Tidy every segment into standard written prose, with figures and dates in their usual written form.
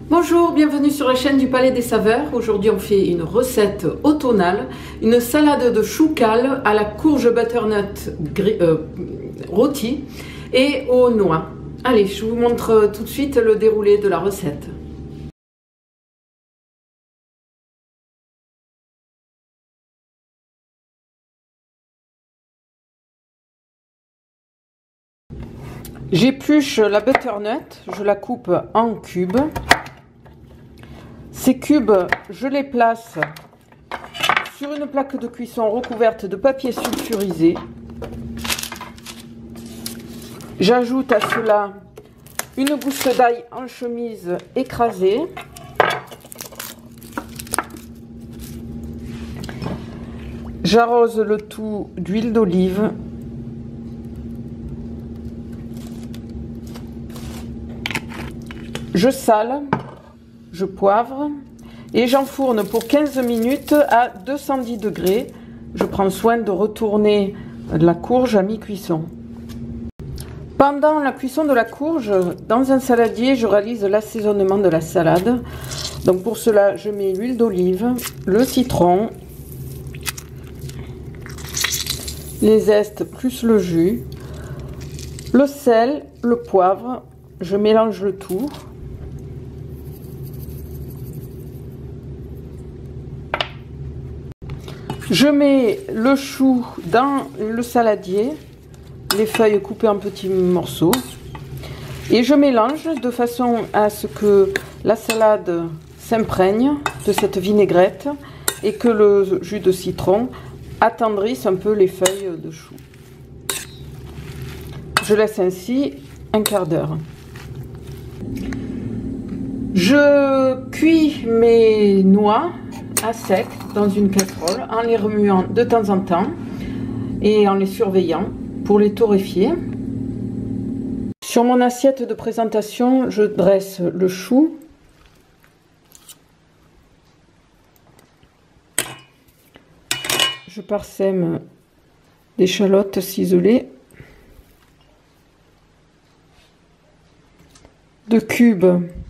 Bonjour, bienvenue sur la chaîne du Palais des Saveurs. Aujourd'hui on fait une recette automnale, une salade de chou cale à la courge butternut rôti et aux noix. Allez, je vous montre tout de suite le déroulé de la recette. J'épluche la butternut, je la coupe en cubes. Ces cubes, je les place sur une plaque de cuisson recouverte de papier sulfurisé. J'ajoute à cela une gousse d'ail en chemise écrasée. J'arrose le tout d'huile d'olive. Je sale, je poivre et j'enfourne pour 15 minutes à 210 degrés. Je prends soin de retourner la courge à mi-cuisson. Pendant la cuisson de la courge, dans un saladier, je réalise l'assaisonnement de la salade. Donc pour cela, je mets l'huile d'olive, le citron, les zestes plus le jus, le sel, le poivre. Je mélange le tout. Je mets le chou dans le saladier, les feuilles coupées en petits morceaux, et je mélange de façon à ce que la salade s'imprègne de cette vinaigrette et que le jus de citron attendrisse un peu les feuilles de chou. Je laisse ainsi un quart d'heure. Je cuis mes noix à sec dans une casserole en les remuant de temps en temps et en les surveillant pour les torréfier. Sur mon assiette de présentation, je dresse le chou. Je parsème d'échalotes ciselées, de cubes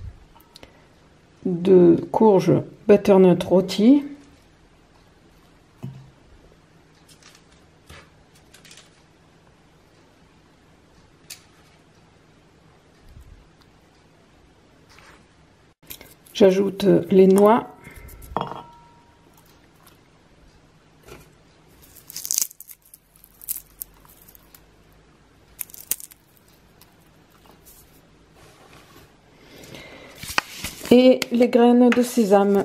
de courge butternut rôti, j'ajoute les noix, et les graines de sésame.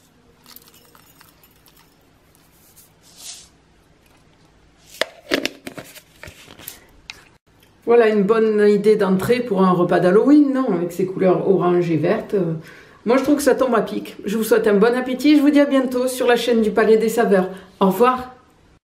Voilà une bonne idée d'entrée pour un repas d'Halloween, non? Avec ses couleurs orange et verte. Moi, je trouve que ça tombe à pic. Je vous souhaite un bon appétit. Je vous dis à bientôt sur la chaîne du Palais des Saveurs. Au revoir.